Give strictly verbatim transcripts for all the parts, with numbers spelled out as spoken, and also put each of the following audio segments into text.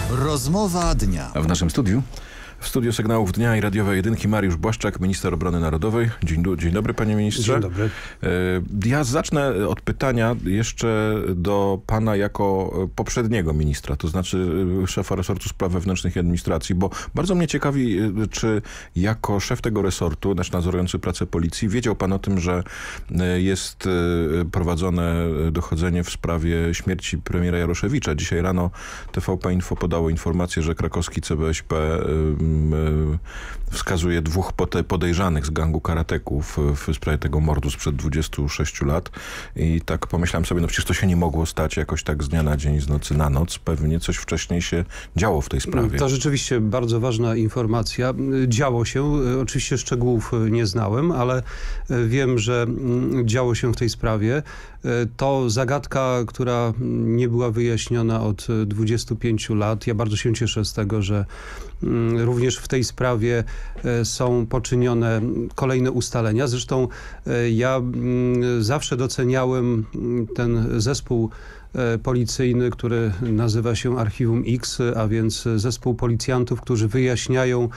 Rozmowa dnia. A w naszym studiu? W studiu Sygnałów Dnia i Radiowej Jedynki Mariusz Błaszczak, minister obrony narodowej. Dzień, dzień dobry, panie ministrze. Dzień dobry. Ja zacznę od pytania jeszcze do pana jako poprzedniego ministra, to znaczy szefa resortu spraw wewnętrznych i administracji, bo bardzo mnie ciekawi, czy jako szef tego resortu, nasz nadzorujący pracę policji, wiedział pan o tym, że jest prowadzone dochodzenie w sprawie śmierci premiera Jaroszewicza. Dzisiaj rano T V P Info podało informację, że krakowski C B S P wskazuje dwóch podejrzanych z gangu karateków w sprawie tego mordu sprzed dwudziestu sześciu lat. I tak pomyślałem sobie, no przecież to się nie mogło stać jakoś tak z dnia na dzień, z nocy na noc. Pewnie coś wcześniej się działo w tej sprawie. To rzeczywiście bardzo ważna informacja. Działo się. Oczywiście szczegółów nie znałem, ale wiem, że działo się w tej sprawie. To zagadka, która nie była wyjaśniona od dwudziestu pięciu lat. Ja bardzo się cieszę z tego, że również w tej sprawie są poczynione kolejne ustalenia. Zresztą ja zawsze doceniałem ten zespół policyjny, który nazywa się Archiwum X, a więc zespół policjantów, którzy wyjaśniają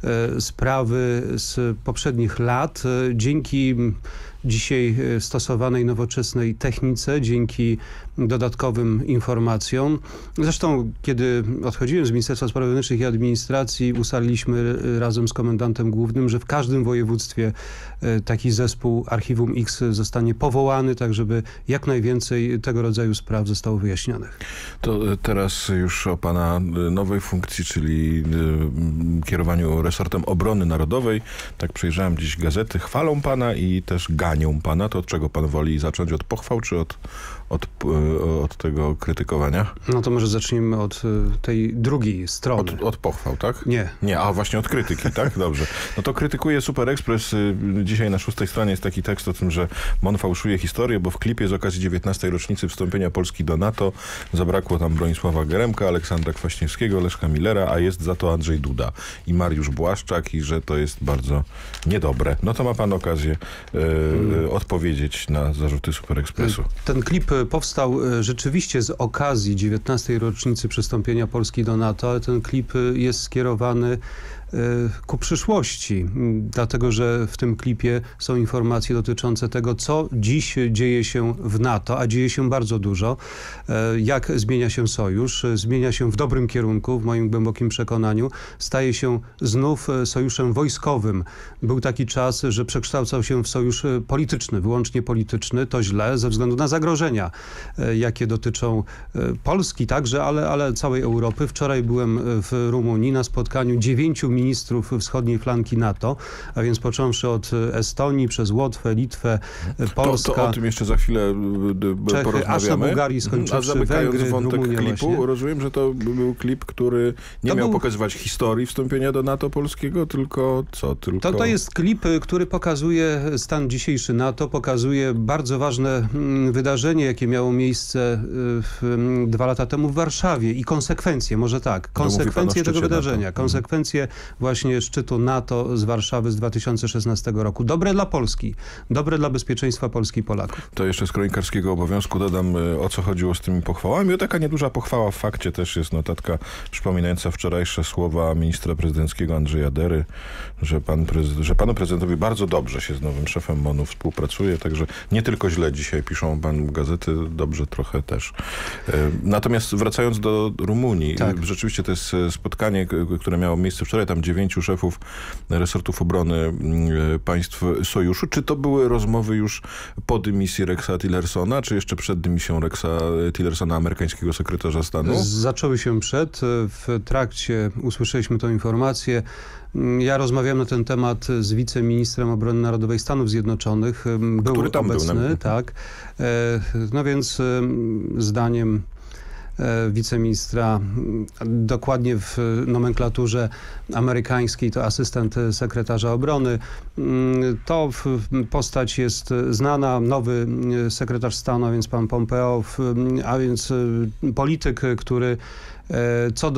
sprawy z poprzednich lat. Dzięki dzisiaj stosowanej nowoczesnej technice, dzięki dodatkowym informacjom. Zresztą, kiedy odchodziłem z Ministerstwa Spraw Wewnętrznych i Administracji, ustaliliśmy razem z komendantem głównym, że w każdym województwie taki zespół Archiwum X zostanie powołany, tak żeby jak najwięcej tego rodzaju spraw zostało wyjaśnionych. To teraz już o pana nowej funkcji, czyli kierowaniu resortem obrony narodowej. Tak przejrzałem dziś gazety. Chwalą pana i też ganią pana. To od czego pan woli zacząć? Od pochwał czy od, od, od tego krytykowania? No to może zacznijmy od tej drugiej strony. Od, od pochwał, tak? Nie. Nie, a właśnie od krytyki, tak? Dobrze. No to krytykuje Super Express. Dzisiaj na szóstej stronie jest taki tekst o tym, że M O N fałszuje historię, bo w klipie z okazji dziewiętnastej rocznicy wstąpienia Polski do NATO zabrakło tam Bronisława Geremka, Aleksandra Kwaśniewskiego, Leszka Millera, a jest za to Andrzej Duda i Mariusz Błaszczak i że to jest bardzo niedobre. No to ma pan okazję e, odpowiedzieć na zarzuty Super Expressu. Ten klip powstał rzeczywiście z okazji dziewiętnastej rocznicy przystąpienia Polski do NATO, ale ten klip jest skierowany ku przyszłości, dlatego że w tym klipie są informacje dotyczące tego, co dziś dzieje się w NATO, a dzieje się bardzo dużo. Jak zmienia się sojusz, zmienia się w dobrym kierunku, w moim głębokim przekonaniu, staje się znów sojuszem wojskowym. Był taki czas, że przekształcał się w sojusz polityczny, wyłącznie polityczny. To źle ze względu na zagrożenia, jakie dotyczą Polski także, ale, ale całej Europy. Wczoraj byłem w Rumunii na spotkaniu dziewięciu ministrów wschodniej flanki NATO, a więc począwszy od Estonii, przez Łotwę, Litwę, Polska. To, to o tym jeszcze za chwilę Czechy, porozmawiamy. aż na Bułgarii skończywszy, A zamykając Węgry, wątek Rumunia klipu, właśnie. rozumiem, że to był klip, który nie to miał był... pokazywać historii wstąpienia do NATO polskiego, tylko co? Tylko... To, to jest klip, który pokazuje stan dzisiejszy NATO, pokazuje bardzo ważne wydarzenie, jakie miało miejsce w, dwa lata temu w Warszawie i konsekwencje, może tak, konsekwencje tego wydarzenia, NATO. konsekwencje właśnie szczytu NATO z Warszawy z dwa tysiące szesnastego roku. Dobre dla Polski, dobre dla bezpieczeństwa Polski i Polaków. To jeszcze z kronikarskiego obowiązku dodam, o co chodziło z tymi pochwałami. O, taka nieduża pochwała w fakcie też jest notatka przypominająca wczorajsze słowa ministra prezydenckiego Andrzeja Dery, że, pan prezydent, że panu prezydentowi bardzo dobrze się z nowym szefem M O N-u współpracuje, także nie tylko źle dzisiaj piszą pan gazety, dobrze trochę też. Natomiast wracając do Rumunii, tak. Rzeczywiście to jest spotkanie, które miało miejsce wczoraj, tam dziewięciu szefów resortów obrony państw sojuszu. Czy to były rozmowy już po dymisji Rexa Tillersona, czy jeszcze przed dymisją Rexa Tillersona, amerykańskiego sekretarza stanu? Zaczęły się przed. W trakcie usłyszeliśmy tę informację. Ja rozmawiałem na ten temat z wiceministrem obrony narodowej Stanów Zjednoczonych. Był Który tam obecny, był, tak. No więc zdaniem wiceministra, dokładnie w nomenklaturze amerykańskiej to asystent sekretarza obrony. To postać jest znana, nowy sekretarz stanu, a więc pan Pompeo, a więc polityk, który co do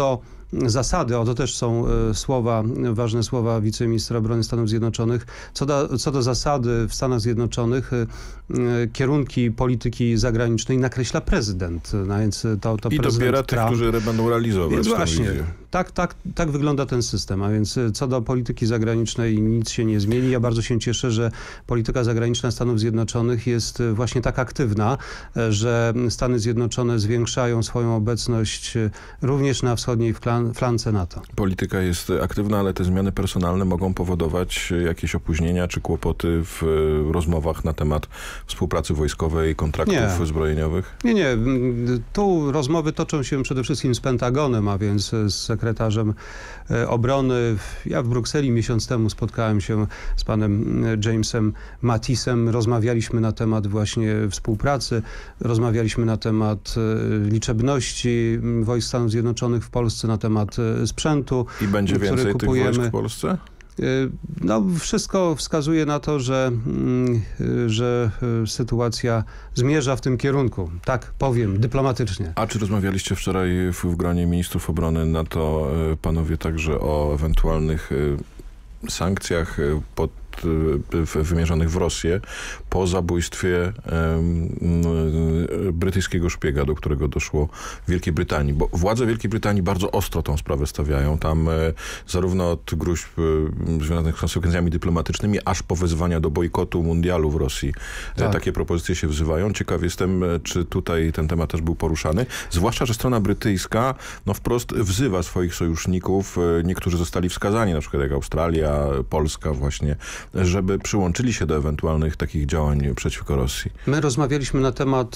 zasady, oto też są słowa, ważne słowa wiceministra obrony Stanów Zjednoczonych, co do, co do zasady w Stanach Zjednoczonych kierunki polityki zagranicznej nakreśla prezydent. No więc to, to I prezydent dobiera tych, Trump, którzy będą realizować więc tę właśnie, wizję. tak, tak, tak wygląda ten system, a więc co do polityki zagranicznej nic się nie zmieni. Ja bardzo się cieszę, że polityka zagraniczna Stanów Zjednoczonych jest właśnie tak aktywna, że Stany Zjednoczone zwiększają swoją obecność również na wschodniej flance NATO. Polityka jest aktywna, ale te zmiany personalne mogą powodować jakieś opóźnienia czy kłopoty w rozmowach na temat współpracy wojskowej, kontraktów nie. zbrojeniowych? Nie, nie. Tu rozmowy toczą się przede wszystkim z Pentagonem, a więc z sekretarzem obrony. Ja w Brukseli miesiąc temu spotkałem się z panem Jamesem Mattisem. Rozmawialiśmy na temat właśnie współpracy, rozmawialiśmy na temat liczebności wojsk Stanów Zjednoczonych w Polsce, na temat sprzętu, I będzie który więcej kupujemy. tych wojsk w Polsce? No, wszystko wskazuje na to, że, że sytuacja zmierza w tym kierunku. Tak powiem, dyplomatycznie. A czy rozmawialiście wczoraj w, w gronie ministrów obrony NATO, panowie, także o ewentualnych sankcjach pod wymierzonych w Rosję po zabójstwie brytyjskiego szpiega, do którego doszło w Wielkiej Brytanii. Bo władze Wielkiej Brytanii bardzo ostro tą sprawę stawiają. Tam zarówno od gruźb związanych z konsekwencjami dyplomatycznymi, aż po wezwania do bojkotu mundialu w Rosji. Tak. Takie propozycje się wzywają. Ciekaw jestem, czy tutaj ten temat też był poruszany. Zwłaszcza, że strona brytyjska no wprost wzywa swoich sojuszników. Niektórzy zostali wskazani, na przykład jak Australia, Polska właśnie, żeby przyłączyli się do ewentualnych takich działań przeciwko Rosji. My rozmawialiśmy na temat,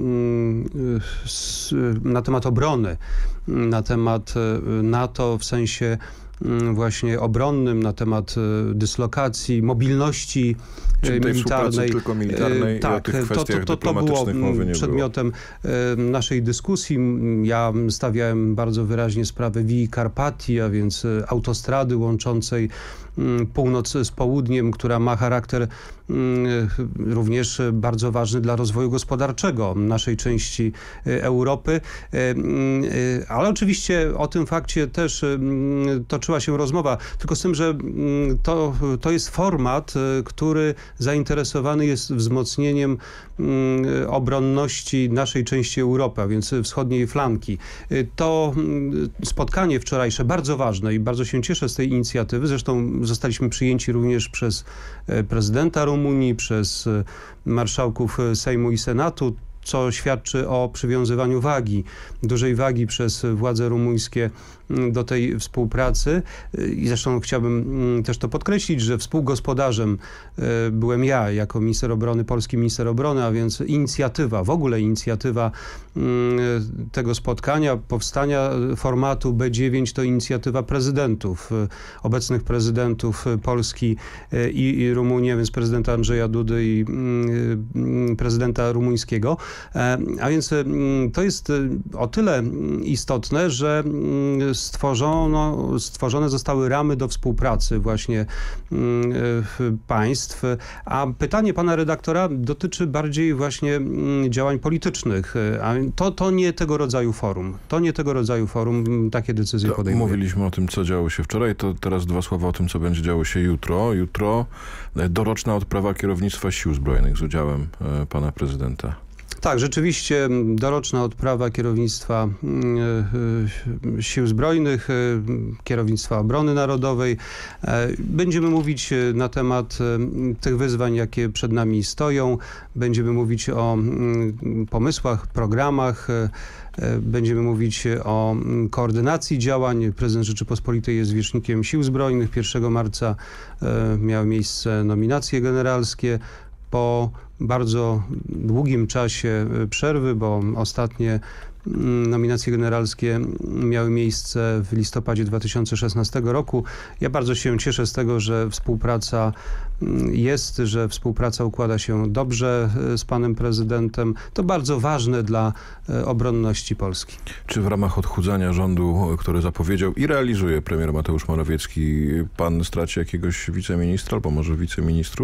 na temat obrony, na temat NATO w sensie właśnie obronnym, na temat dyslokacji, mobilności Czyli tej militarnej. Tylko militarnej tak, i o tych to, kwestiach to, to, to było przedmiotem było. naszej dyskusji. Ja stawiałem bardzo wyraźnie sprawę Vii Carpatii, a więc autostrady łączącej północ z południem, która ma charakter również bardzo ważny dla rozwoju gospodarczego naszej części Europy. Ale oczywiście o tym fakcie też toczyła się rozmowa, tylko z tym, że to, to jest format, który zainteresowany jest wzmocnieniem obronności naszej części Europy, a więc wschodniej flanki. To spotkanie wczorajsze, bardzo ważne i bardzo się cieszę z tej inicjatywy, zresztą zostaliśmy przyjęci również przez prezydenta Rumunii, przez marszałków Sejmu i Senatu, co świadczy o przywiązywaniu wagi, dużej wagi przez władze rumuńskie do tej współpracy. I zresztą chciałbym też to podkreślić, że współgospodarzem byłem ja jako minister obrony, polski minister obrony, a więc inicjatywa, w ogóle inicjatywa tego spotkania, powstania formatu B dziewięć to inicjatywa prezydentów, obecnych prezydentów Polski i, i Rumunii, a więc prezydenta Andrzeja Dudy i prezydenta rumuńskiego. A więc to jest o tyle istotne, że stworzono, stworzone zostały ramy do współpracy właśnie państw. A pytanie pana redaktora dotyczy bardziej właśnie działań politycznych. A to, to nie tego rodzaju forum. To nie tego rodzaju forum takie decyzje to podejmuje. Mówiliśmy o tym, co działo się wczoraj, to teraz dwa słowa o tym, co będzie działo się jutro. Jutro doroczna odprawa kierownictwa Sił Zbrojnych z udziałem pana prezydenta. Tak, rzeczywiście doroczna odprawa kierownictwa y, y, Sił Zbrojnych, y, kierownictwa obrony narodowej. Będziemy mówić na temat tych wyzwań, jakie przed nami stoją. Będziemy mówić o y, pomysłach, programach. Będziemy mówić o koordynacji działań. Prezydent Rzeczypospolitej jest zwierzchnikiem Sił Zbrojnych. pierwszego marca y, miały miejsce nominacje generalskie. Po bardzo długim czasie przerwy, bo ostatnie nominacje generalskie miały miejsce w listopadzie dwa tysiące szesnastego roku. Ja bardzo się cieszę z tego, że współpraca jest, że współpraca układa się dobrze z panem prezydentem. To bardzo ważne dla obronności Polski. Czy w ramach odchudzania rządu, który zapowiedział i realizuje premier Mateusz Morawiecki, pan straci jakiegoś wiceministra albo może wiceministrów?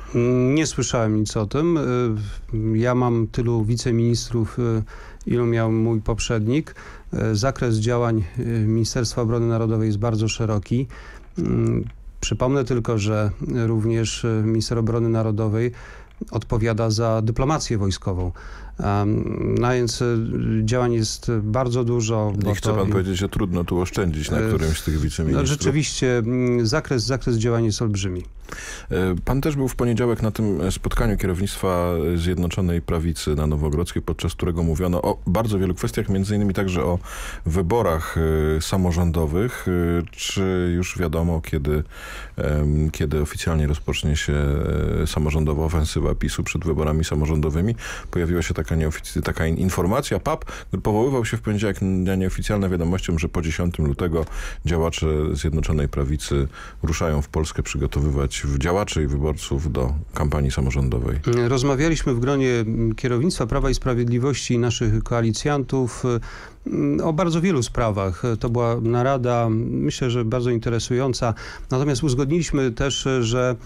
Nie słyszałem nic o tym. Ja mam tylu wiceministrów, ilu miał mój poprzednik. Zakres działań Ministerstwa Obrony Narodowej jest bardzo szeroki. Przypomnę tylko, że również minister obrony narodowej odpowiada za dyplomację wojskową. No więc działań jest bardzo dużo. I chce pan to... powiedzieć, że trudno tu oszczędzić na którymś z tych wiceministrów? No rzeczywiście zakres, zakres działań jest olbrzymi. Pan też był w poniedziałek na tym spotkaniu kierownictwa Zjednoczonej Prawicy na Nowogrodzkiej, podczas którego mówiono o bardzo wielu kwestiach, między innymi także o wyborach samorządowych. Czy już wiadomo, kiedy, kiedy oficjalnie rozpocznie się samorządowa ofensywa PiSu przed wyborami samorządowymi? Pojawiła się taka, nieofic- taka informacja. P A P powoływał się w poniedziałek na nieoficjalne wiadomością, że po dziesiątego lutego działacze Zjednoczonej Prawicy ruszają w Polskę przygotowywać działaczy i wyborców do kampanii samorządowej. Rozmawialiśmy w gronie kierownictwa Prawa i Sprawiedliwości i naszych koalicjantów o bardzo wielu sprawach. To była narada, myślę, że bardzo interesująca. Natomiast uzgodniliśmy też, że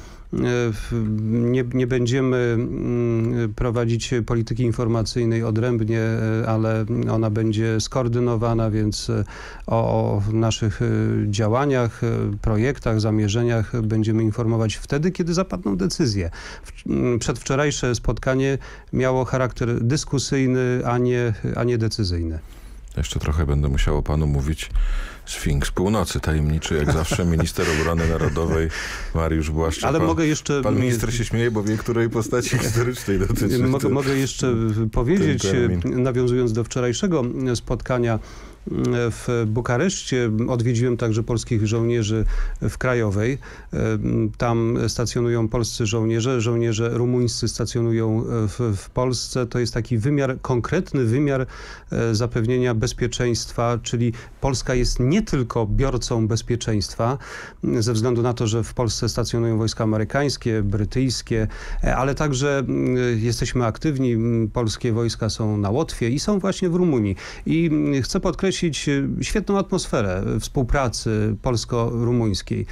nie, nie będziemy prowadzić polityki informacyjnej odrębnie, ale ona będzie skoordynowana, więc o, o naszych działaniach, projektach, zamierzeniach będziemy informować wtedy, kiedy zapadną decyzje. Przedwczorajsze spotkanie miało charakter dyskusyjny, a nie, a nie decyzyjny. Jeszcze trochę będę musiało panu mówić Sfinks Północy, tajemniczy jak zawsze minister obrony narodowej Mariusz Błaszczak. Ale pan, mogę jeszcze... Pan minister się śmieje, bo wie, której postaci historycznej dotyczy. Mogę, mogę jeszcze powiedzieć, nawiązując do wczorajszego spotkania w Bukareszcie. Odwiedziłem także polskich żołnierzy w Krajowej. Tam stacjonują polscy żołnierze. Żołnierze rumuńscy stacjonują w, w Polsce. To jest taki wymiar, konkretny wymiar zapewnienia bezpieczeństwa, czyli Polska jest nie tylko biorcą bezpieczeństwa, ze względu na to, że w Polsce stacjonują wojska amerykańskie, brytyjskie, ale także jesteśmy aktywni. Polskie wojska są na Łotwie i są właśnie w Rumunii. I chcę podkreślić świetną atmosferę współpracy polsko-rumuńskiej.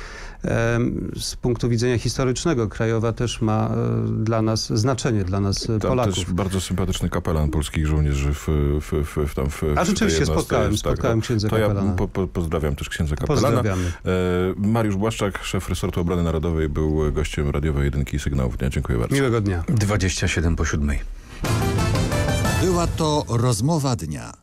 Z punktu widzenia historycznego Krajowa też ma dla nas znaczenie, dla nas tam Polaków. Też bardzo sympatyczny kapelan polskich żołnierzy w, w, w, w, tam w A rzeczywiście spotkałem, jest, spotkałem tak, księdza to kapelana. ja po, po, pozdrawiam też księdza kapelana. Pozdrawiamy. E, Mariusz Błaszczak, szef resortu obrony narodowej, był gościem radiowej jedynki i Sygnałów Dnia. Dziękuję bardzo. Miłego dnia. dwadzieścia siedem po siódmej. Była to rozmowa dnia.